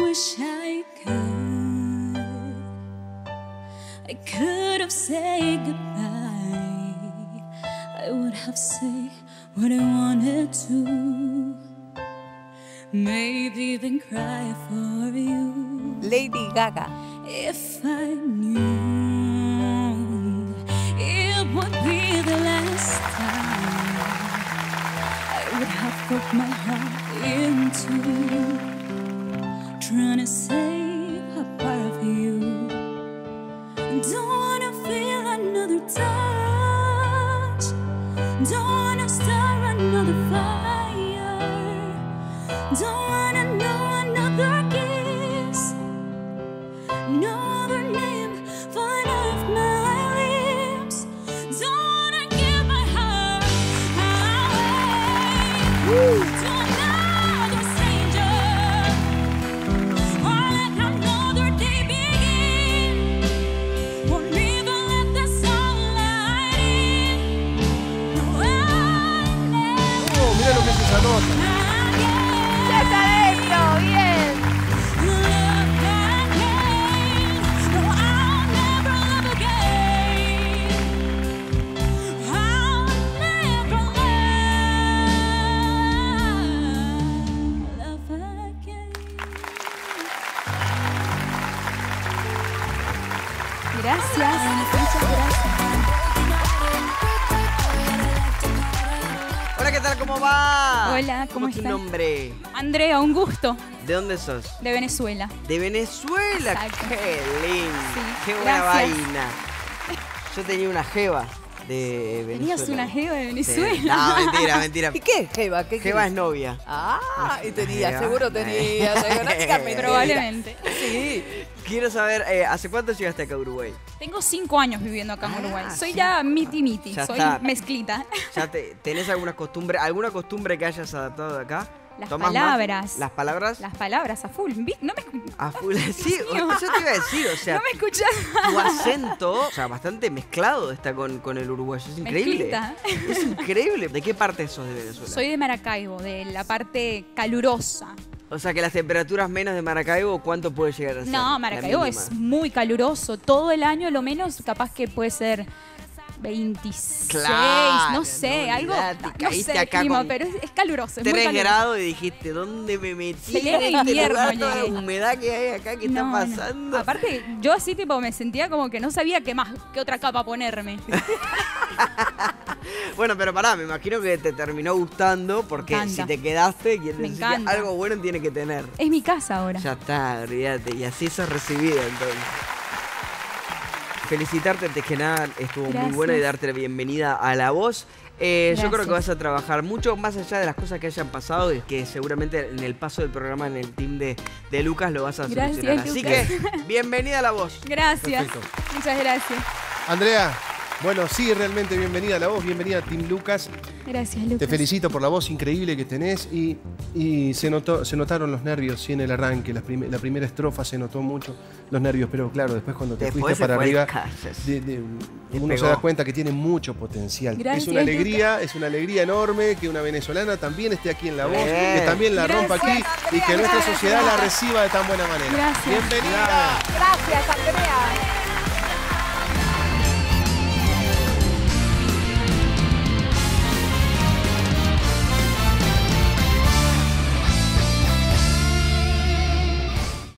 wish I could have said goodbye. I would have said what I wanted to. Maybe even cry for you. Lady Gaga. If I knew it would be the last time, I would have broke my heart in two, trying to save a part of you. Don't wanna feel another touch, don't wanna start another fire, don't wanna know another kiss, no other name falling off my lips. Don't wanna give my heart away to another stranger, or let another day begin, or even let the sunlight in. No, I never Mira lo que es esa nota. again. ¡Ya está adentro! ¡Bien! Gracias, muchas gracias. Hola, ¿qué tal? ¿Cómo va? Hola, ¿cómo es tu están? nombre? Andrea, un gusto. ¿De dónde sos? De Venezuela. De Venezuela. Exacto. Qué lindo. Sí, Qué buena gracias. vaina. Yo tenía una jeva de Venezuela. ¿Tenías una jeva de Sí. Venezuela? No, mentira, mentira. ¿Y qué, Jeva? ¿Qué Jeva es novia. Ah, y tenía, Jeva. seguro tenía. No digas mentira. Probablemente. Sí. Quiero saber, ¿hace cuánto llegaste acá a Uruguay? Tengo 5 años viviendo acá en Uruguay. Soy sí. ya miti-miti, Ya soy está. mezclita. ¿Ya tenés alguna costumbre que hayas adaptado de acá? Las ¿Tomás palabras. más? ¿Las palabras? Las palabras a full. No me, A full. Sí, Dios mío. yo te iba a decir, o sea, no me escuchas. tu acento, o sea, bastante mezclado está con el uruguayo. Es increíble. Mezclita. Es increíble. ¿De qué parte sos de Venezuela? Soy de Maracaibo, de la parte calurosa. O sea, que las temperaturas menos de Maracaibo, ¿cuánto puede llegar a ser? No, La Maracaibo mínima. es muy caluroso. Todo el año, lo menos, capaz que puede ser 26, Claro, no sé, no, algo, olvidate, no caíste sé el acá clima, con pero es caluroso, es muy 3 caluroso. grados y dijiste, ¿dónde me metí? Pleno En este invierno lugar, toda la llegué. humedad que hay acá, ¿qué No, está no. pasando? Aparte, yo así tipo me sentía como que no sabía qué otra capa ponerme. Bueno, pero pará, me imagino que te terminó gustando porque Me encanta. si te quedaste, quiere Me decir que encanta. algo bueno tiene que tener. Es mi casa ahora. Ya está, olvídate. Y así sos recibida entonces. Felicitarte antes que nada, estuvo muy Gracias. bueno y darte la bienvenida a La Voz. Yo creo que Gracias. vas a trabajar mucho más allá de las cosas que hayan pasado y que seguramente en el paso del programa en el team de Lucas lo vas a Gracias, solucionar. Así Lucas. que, bienvenida a La Voz. Gracias. Perfecto. Muchas gracias. Andrea, bueno, sí, realmente bienvenida a La Voz, bienvenida a Team Lucas. Gracias, Lucas. Te felicito por la voz increíble que tenés y se notaron los nervios sí, en el arranque. La primera estrofa se notó mucho los nervios, pero claro, después cuando te Después fuiste se para fue arriba, el calles. uno pegó. se da cuenta que tiene mucho potencial. Gracias, es una alegría enorme que una venezolana también esté aquí en La Voz, Bien. que también la rompa aquí Gracias, y que nuestra Andrea. sociedad la reciba de tan buena manera. Gracias. Bienvenida. Gracias, Andrea.